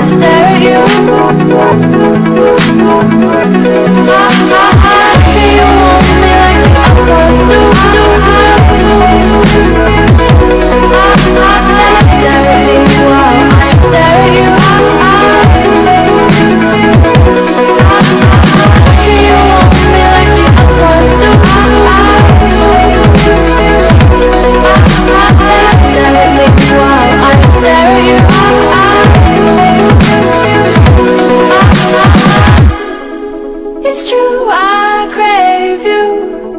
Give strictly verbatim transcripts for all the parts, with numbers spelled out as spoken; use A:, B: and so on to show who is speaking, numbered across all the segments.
A: stare at you. I, I, I feel you want me like I want to do. I, I, I stare at me while I stare at you. It's true, I crave you.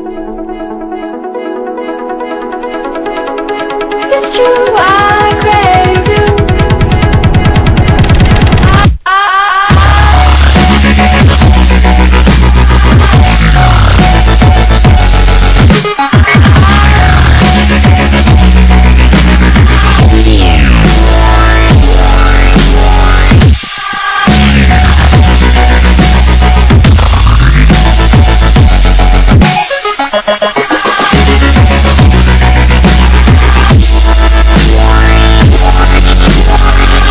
A: It's true, I crave you.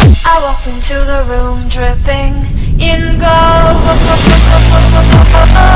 A: Into the room dripping in gold.